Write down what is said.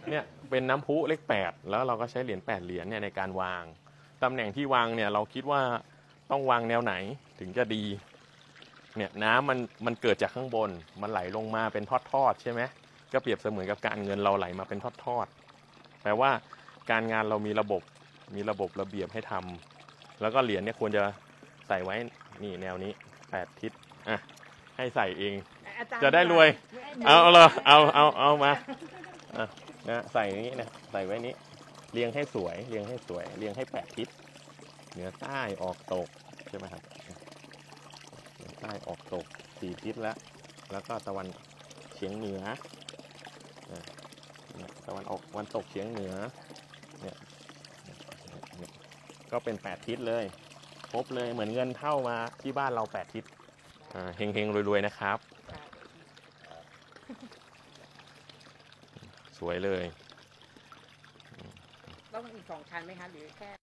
เนี่ยเป็นน้ำพุเลข8แล้วเราก็ใช้เหรียญ8เหรียญเนี่ยในการวางตำแหน่งที่วางเนี่ยเราคิดว่าต้องวางแนวไหนถึงจะดีเนี่ยน้ำมันเกิดจากข้างบนมันไหลลงมาเป็นทอดๆใช่ไหมก็เปรียบเสมือนกับการเงินเราไหลมาเป็นทอดๆแปลว่าการงานเรามีระบบระเบียบให้ทำแล้วก็เหรียญเนี่ยควรจะใส่ไว้นี่แนวนี้8ทิศอ่ะให้ใส่เองจะได้รวยเอาเลยเอามาอ่ะนะใส่นี้นะใส่ไว้นี้เรียงให้สวยเรียงให้8ทิศเหนือใต้ออกตกใช่ไหมครับเหนือใต้ออกตก4ทิศแล้วก็ตะวันเฉียงเหนือตะวันออกตะวันตกเฉียงเหนือเนี่ยก็เป็น8ทิศเลยครบเลยเหมือนเงินเท่ามาที่บ้านเรา8ทิศเฮงๆรวยๆนะครับสวยเลยต้องอีก2 ชั้นไหมคะหรือแค่